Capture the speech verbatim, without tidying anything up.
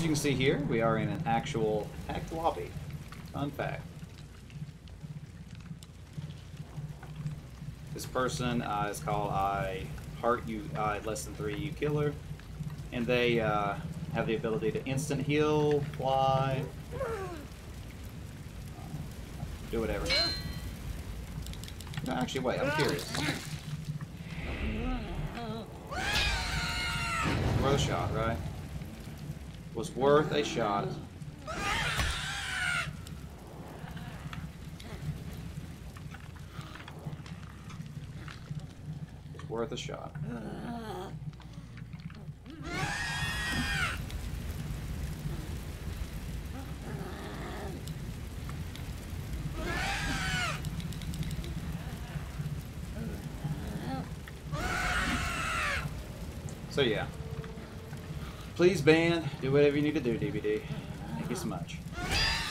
you can see here, we are in an actual hacked lobby. Fun fact. This person uh, is called I Heart You uh, Less Than Three You Killer, and they uh, have the ability to instant heal, fly, do whatever. No, actually, wait. I'm curious. Worth a shot, right? Was worth a shot. Was worth a shot. So yeah. Please ban. Do whatever you need to do, D B D. Thank you so much.